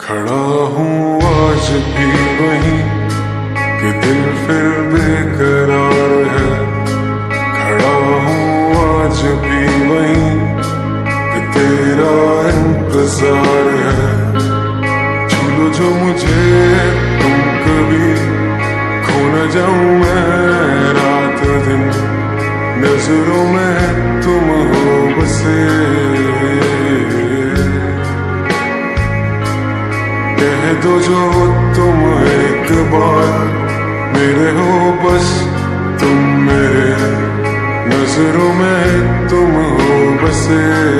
खड़ा हूँ आज भी वहीं कि दिल फिर बेकरार है। खड़ा हूँ आज भी वहीं कि तेरा इंतजार है। छू लो जो मुझे तुम कभी, खो न जाऊं मैं रात दिन, नजरों में तुम हो बसे। कह दो जो तुम एक बार, मेरे हो बस तुम मेरे, नजरों में तुम हो बसे।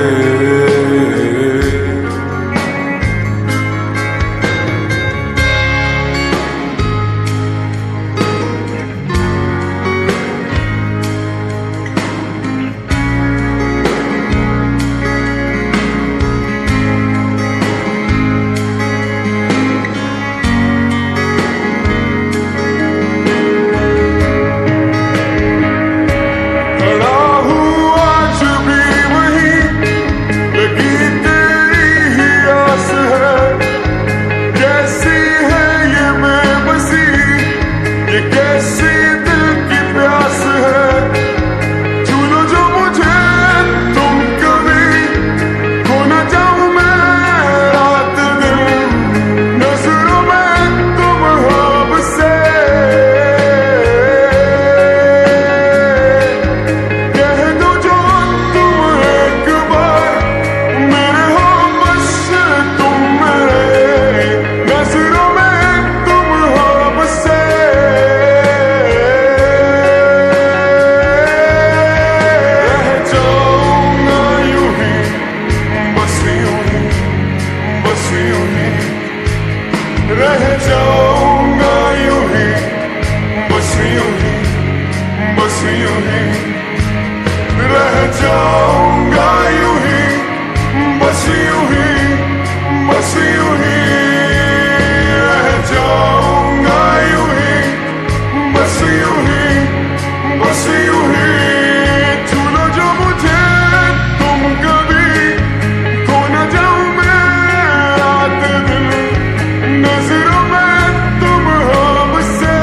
रह जाऊंगा यूं ही, बस यूं ही, बस यूं ही। रह जाऊंगा यूं ही, बस यूं ही, बस यूं ही। रह जाऊंगा यूं ही, बस यूं ही, बस यूं ही। छू लो जो मुझे तुम कभी, खो न जाऊं मैं रात दिन, नजरों में तुम हो बसे।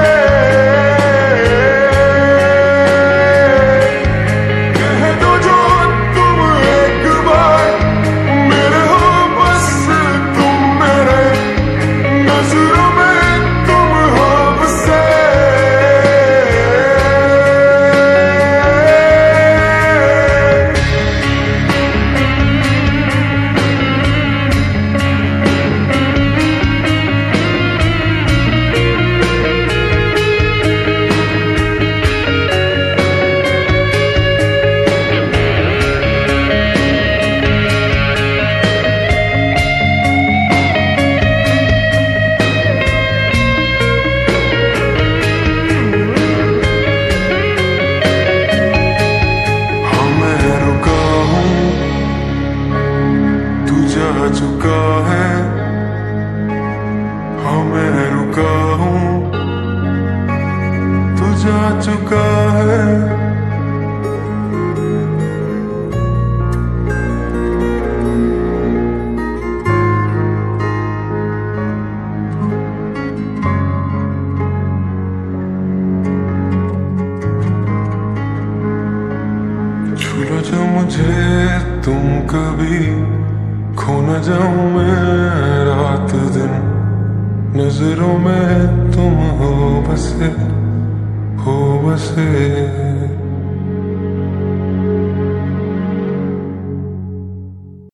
कह दो जो तुम एक बार, मेरे हो बस तुम मेरे, नजरों में तुम हो बसे। जा चुका है, हाँ मैं रुका हूँ, तू जा चुका है। छू लो जो मुझे तुम कभी, खो न जाऊं मैं रात दिन, नजरों में तुम हो बसे, हो बसे।